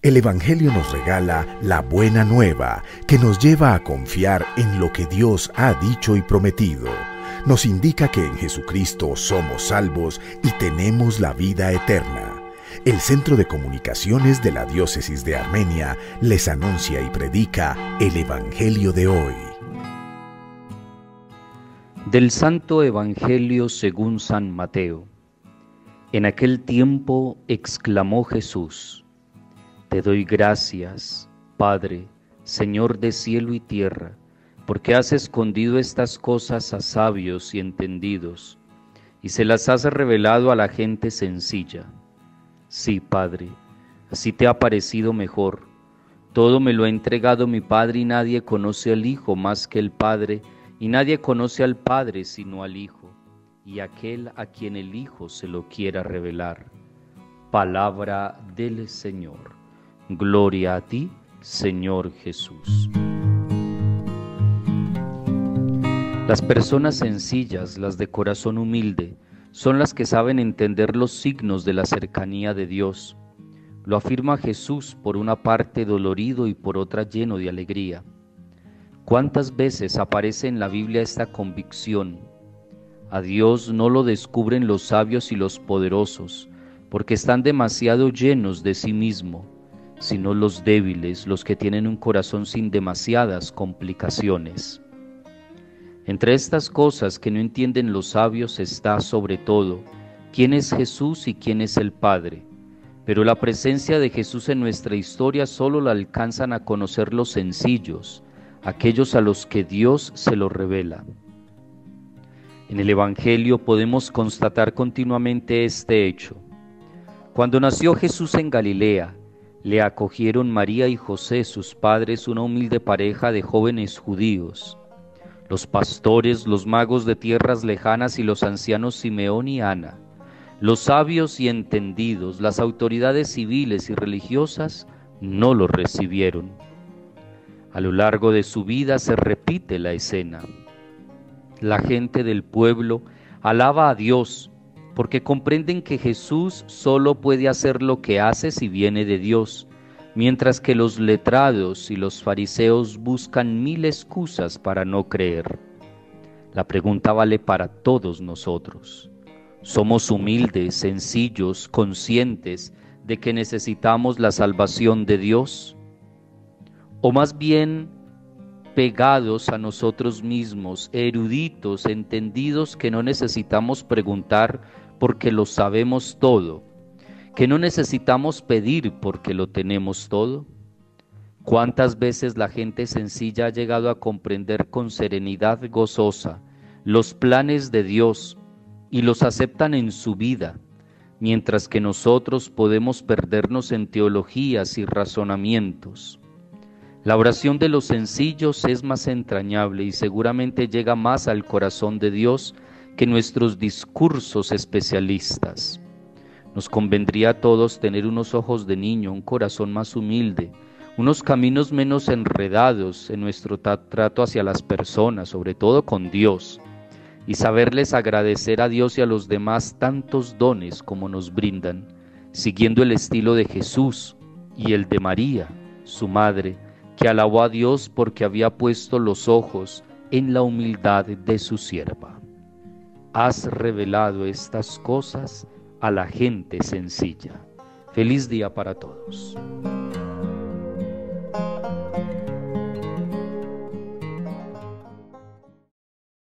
El Evangelio nos regala la buena nueva que nos lleva a confiar en lo que Dios ha dicho y prometido. Nos indica que en Jesucristo somos salvos y tenemos la vida eterna. El Centro de Comunicaciones de la Diócesis de Armenia les anuncia y predica el Evangelio de hoy. Del Santo Evangelio según San Mateo. En aquel tiempo exclamó Jesús: Te doy gracias, Padre, Señor de cielo y tierra, porque has escondido estas cosas a sabios y entendidos, y se las has revelado a la gente sencilla. Sí, Padre, así te ha parecido mejor. Todo me lo ha entregado mi Padre, y nadie conoce al Hijo más que el Padre, y nadie conoce al Padre sino al Hijo, y aquel a quien el Hijo se lo quiera revelar. Palabra del Señor. Gloria a ti, Señor Jesús. Las personas sencillas, las de corazón humilde, son las que saben entender los signos de la cercanía de Dios. Lo afirma Jesús, por una parte dolorido y por otra lleno de alegría. ¿Cuántas veces aparece en la Biblia esta convicción? A Dios no lo descubren los sabios y los poderosos, porque están demasiado llenos de sí mismo, sino los débiles, los que tienen un corazón sin demasiadas complicaciones. Entre estas cosas que no entienden los sabios está, sobre todo, quién es Jesús y quién es el Padre. Pero la presencia de Jesús en nuestra historia solo la alcanzan a conocer los sencillos, aquellos a los que Dios se lo revela. En el Evangelio podemos constatar continuamente este hecho. Cuando nació Jesús en Galilea, le acogieron María y José, sus padres, una humilde pareja de jóvenes judíos. Los pastores, los magos de tierras lejanas y los ancianos Simeón y Ana, los sabios y entendidos, las autoridades civiles y religiosas, no lo recibieron. A lo largo de su vida se repite la escena. La gente del pueblo alaba a Dios, porque comprenden que Jesús solo puede hacer lo que hace si viene de Dios, mientras que los letrados y los fariseos buscan mil excusas para no creer. La pregunta vale para todos nosotros. ¿Somos humildes, sencillos, conscientes de que necesitamos la salvación de Dios? ¿O más bien pegados a nosotros mismos, eruditos, entendidos, que no necesitamos preguntar porque lo sabemos todo, que no necesitamos pedir porque lo tenemos todo? ¿Cuántas veces la gente sencilla ha llegado a comprender con serenidad gozosa los planes de Dios y los aceptan en su vida, mientras que nosotros podemos perdernos en teologías y razonamientos? La oración de los sencillos es más entrañable y seguramente llega más al corazón de Dios que nuestros discursos especialistas. Nos convendría a todos tener unos ojos de niño, un corazón más humilde, unos caminos menos enredados en nuestro trato hacia las personas, sobre todo con Dios, y saberles agradecer a Dios y a los demás tantos dones como nos brindan, siguiendo el estilo de Jesús y el de María, su madre, que alabó a Dios porque había puesto los ojos en la humildad de su sierva. Has revelado estas cosas a la gente sencilla. Feliz día para todos.